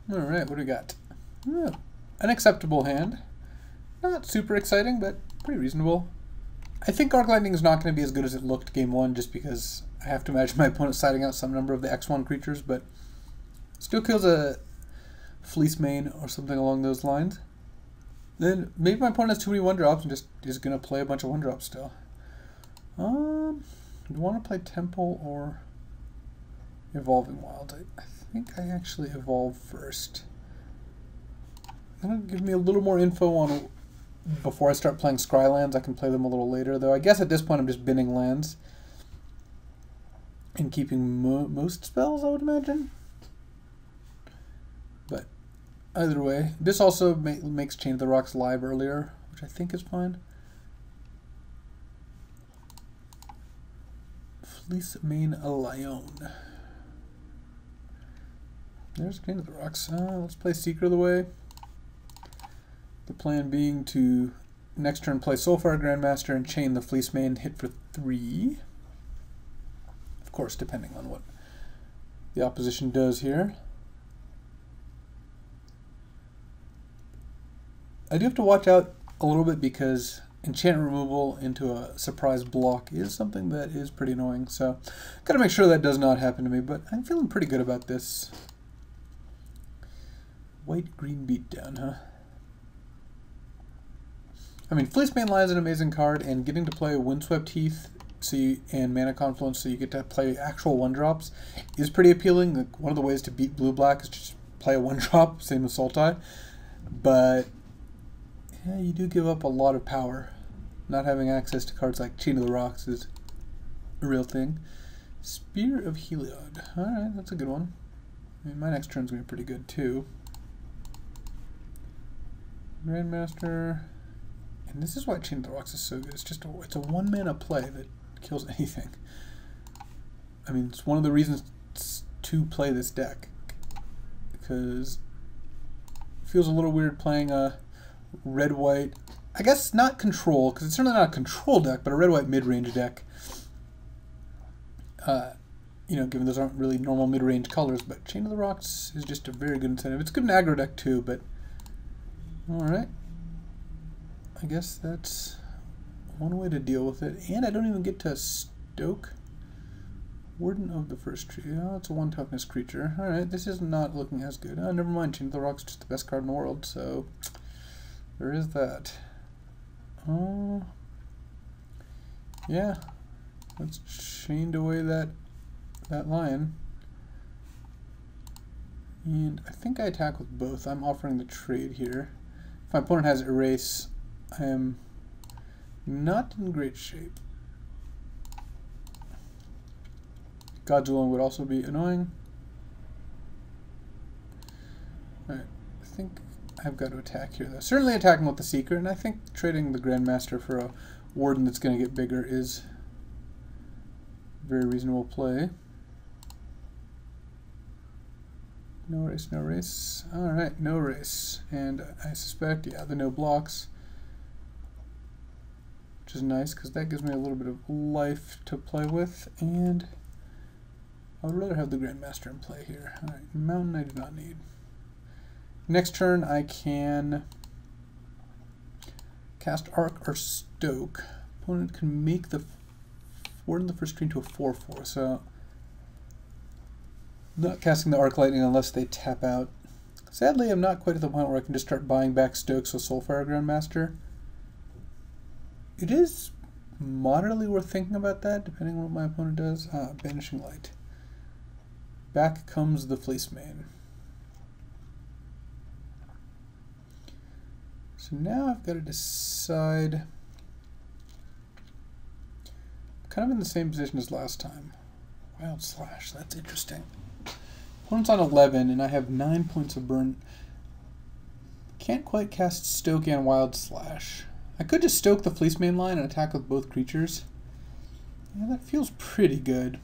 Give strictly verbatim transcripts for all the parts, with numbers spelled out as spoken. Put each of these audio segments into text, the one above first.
Alright, what do we got? Oh, an acceptable hand. Not super exciting, but pretty reasonable. I think Arc Lightning is not going to be as good as it looked game one, just because I have to imagine my opponent siding out some number of the X one creatures, but still kills a Fleece Mane or something along those lines. Then maybe my opponent has too many one drops and just is going to play a bunch of one drops still. Um, do you want to play Temple or Evolving Wild? I, I think I actually evolve first. That'll give me a little more info on before I start playing Scry lands. I can play them a little later, though. I guess at this point I'm just binning lands and keeping mo most spells, I would imagine. But either way, this also ma makes Chain of the Rocks live earlier, which I think is fine. Fleece Mane a Lion. There's Chain of the Rocks. Uh, let's play Secret of the Way. The plan being to next turn play Soulfire Grandmaster and chain the Fleece Mane, hit for three. Of course, depending on what the opposition does here. I do have to watch out a little bit because enchantment removal into a surprise block is something that is pretty annoying. So, gotta make sure that does not happen to me, but I'm feeling pretty good about this. White-green beatdown, huh? I mean, Fleece Mane Lion is an amazing card, and getting to play Windswept Heath so you, and Mana Confluence so you get to play actual one-drops is pretty appealing. Like, one of the ways to beat blue-black is just play a one-drop, same as Sultai. But yeah, you do give up a lot of power. Not having access to cards like Chain of the Rocks is a real thing. Spear of Heliod. Alright, that's a good one. I mean, my next turn's going to be pretty good, too. Grandmaster... And this is why Chain of the Rocks is so good. It's just a, it's a one mana play that kills anything. I mean, it's one of the reasons to play this deck, because it feels a little weird playing a red white. I guess not control, because it's certainly not a control deck, but a red white mid range deck. Uh, you know, given those aren't really normal mid range colors, but Chain of the Rocks is just a very good incentive. It's good in aggro deck too, but all right. I guess that's one way to deal with it. And I don't even get to stoke Warden of the First Tree. Oh, it's a one toughness creature. Alright, this is not looking as good. Oh, never mind. Chain of the Rocks is just the best card in the world, so there is that. Oh, uh, yeah. Let's chained away that that lion. And I think I attack with both. I'm offering the trade here. If my opponent has Erase, I am not in great shape. God's Willing would also be annoying. Alright, I think I've got to attack here though. Certainly attacking with the Seeker, and I think trading the Grandmaster for a Warden that's going to get bigger is a very reasonable play. No race, no race. Alright, no race. And I suspect, yeah, the no blocks. Which is nice, because that gives me a little bit of life to play with, and I would rather have the Grandmaster in play here. Alright, Mountain I do not need. Next turn I can cast Arc or Stoke. Opponent can make the Warden the First Tree into a four four, so not casting the Arc Lightning unless they tap out. Sadly, I'm not quite at the point where I can just start buying back Stokes with Soulfire Grandmaster. It is moderately worth thinking about that, depending on what my opponent does. Ah, Banishing Light. Back comes the Fleece Mane. So now I've got to decide. I'm kind of in the same position as last time. Wild Slash, that's interesting. Opponent's on eleven, and I have nine points of burn. Can't quite cast Stoke and Wild Slash. I could just stoke the Fleece Mane line and attack with both creatures. Yeah, that feels pretty good.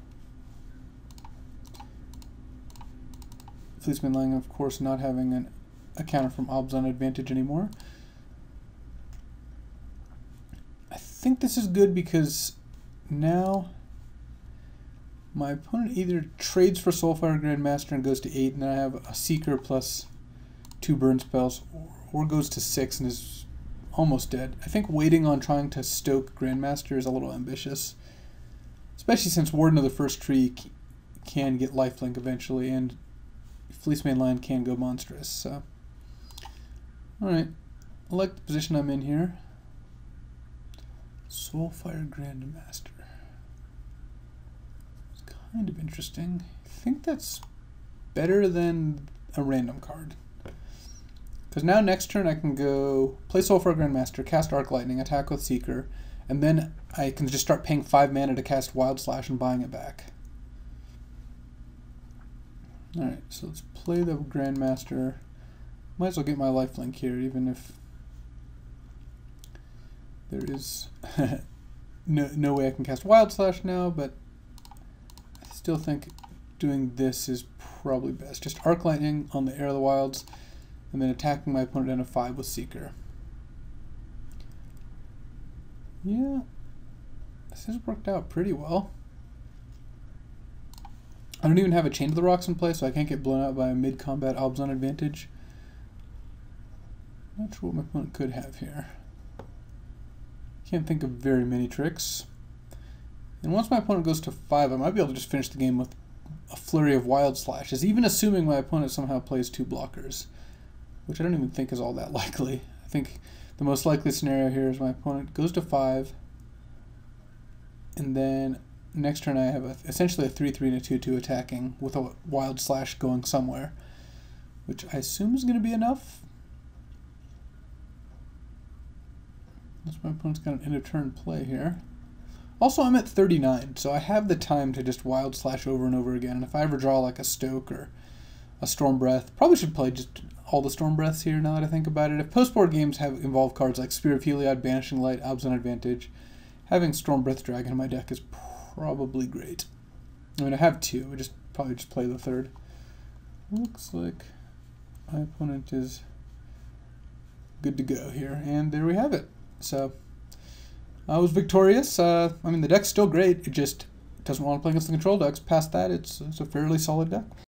Fleece Mane line, of course, not having an, a counter from Ob's on advantage anymore. I think this is good because now My opponent either trades for Soulfire Grandmaster and goes to eight, and then I have a Seeker plus two burn spells, or goes to six and is almost dead. I think waiting on trying to stoke Grandmaster is a little ambitious, especially since Warden of the First Tree can get lifelink eventually, and Fleecemane Lion can go monstrous. So, alright, I like the position I'm in here. Soulfire Grandmaster. It's kind of interesting. I think that's better than a random card. Because now next turn I can go play Soulfire Grandmaster, cast Arc Lightning, attack with Seeker, and then I can just start paying five mana to cast Wild Slash and buying it back. Alright, so let's play the Grandmaster. Might as well get my lifelink here, even if there is no, no way I can cast Wild Slash now, but I still think doing this is probably best. Just Arc Lightning on the Heir of the Wilds, and then attacking my opponent down to five with Seeker. Yeah, this has worked out pretty well. I don't even have a Chain to the Rocks in play, so I can't get blown out by a mid-combat Obzon advantage. Not sure what my opponent could have here. Can't think of very many tricks. And once my opponent goes to five, I might be able to just finish the game with a flurry of Wild Slashes, even assuming my opponent somehow plays two blockers, which I don't even think is all that likely. I think the most likely scenario here is my opponent goes to five, and then next turn I have a, essentially a three three and a two two attacking with a Wild Slash going somewhere, which I assume is going to be enough. That's my opponent's got an end of turn play here. Also, I'm at thirty-nine, so I have the time to just Wild Slash over and over again. And if I ever draw like a Stoke or a Storm Breath, probably should play just all the Storm Breaths here now that I think about it. If post-board games have involved cards like Spear of Heliod, Banishing Light, Obzon Advantage, having Storm Breath Dragon in my deck is probably great. I mean, I have two. I just probably just play the third. Looks like my opponent is good to go here, and there we have it. So I was victorious. Uh, I mean, the deck's still great. It just doesn't want to play against the control decks. Past that, it's, it's a fairly solid deck.